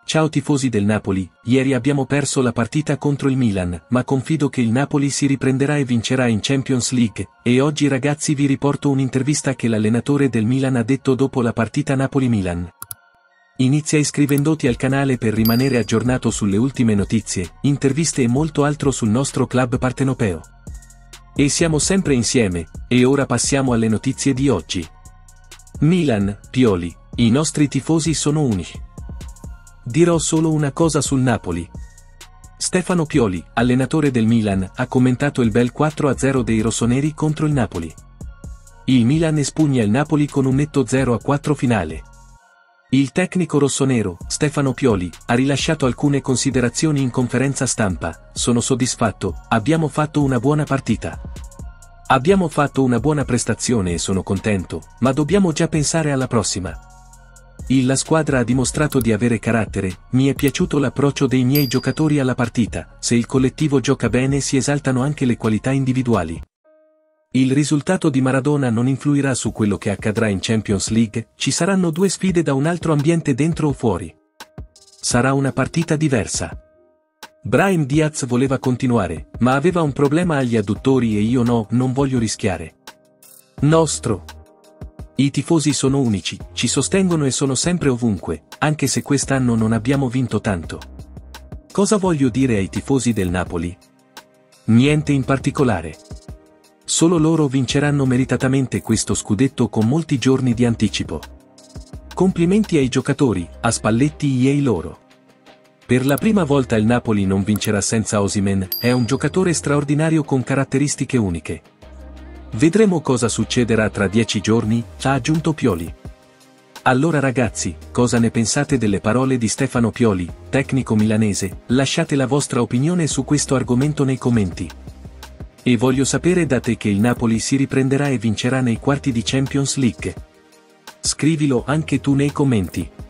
Ciao tifosi del Napoli, ieri abbiamo perso la partita contro il Milan, ma confido che il Napoli si riprenderà e vincerà in Champions League, e oggi ragazzi vi riporto un'intervista che l'allenatore del Milan ha detto dopo la partita Napoli-Milan. Inizia iscrivendoti al canale per rimanere aggiornato sulle ultime notizie, interviste e molto altro sul nostro club partenopeo. E siamo sempre insieme, e ora passiamo alle notizie di oggi. Milan, Pioli, i nostri tifosi sono unici. Dirò solo una cosa sul Napoli. Stefano Pioli, allenatore del Milan, ha commentato il bel 4-0 dei rossoneri contro il Napoli. Il Milan espugna il Napoli con un netto 0-4 finale. Il tecnico rossonero, Stefano Pioli, ha rilasciato alcune considerazioni in conferenza stampa. Sono soddisfatto, abbiamo fatto una buona partita. Abbiamo fatto una buona prestazione e sono contento, ma dobbiamo già pensare alla prossima. La squadra ha dimostrato di avere carattere, mi è piaciuto l'approccio dei miei giocatori alla partita, se il collettivo gioca bene si esaltano anche le qualità individuali. Il risultato di Maradona non influirà su quello che accadrà in Champions League, ci saranno due sfide da un altro ambiente dentro o fuori. Sarà una partita diversa. Brahim Diaz voleva continuare, ma aveva un problema agli adduttori e io no, non voglio rischiare. I tifosi sono unici, ci sostengono e sono sempre ovunque, anche se quest'anno non abbiamo vinto tanto. Cosa voglio dire ai tifosi del Napoli? Niente in particolare. Solo loro vinceranno meritatamente questo scudetto con molti giorni di anticipo. Complimenti ai giocatori, a Spalletti e ai loro. Per la prima volta il Napoli non vincerà senza Osimhen, è un giocatore straordinario con caratteristiche uniche. Vedremo cosa succederà tra 10 giorni, ha aggiunto Pioli. Allora ragazzi, cosa ne pensate delle parole di Stefano Pioli, tecnico milanese? Lasciate la vostra opinione su questo argomento nei commenti. E voglio sapere da te che il Napoli si riprenderà e vincerà nei quarti di Champions League. Scrivilo anche tu nei commenti.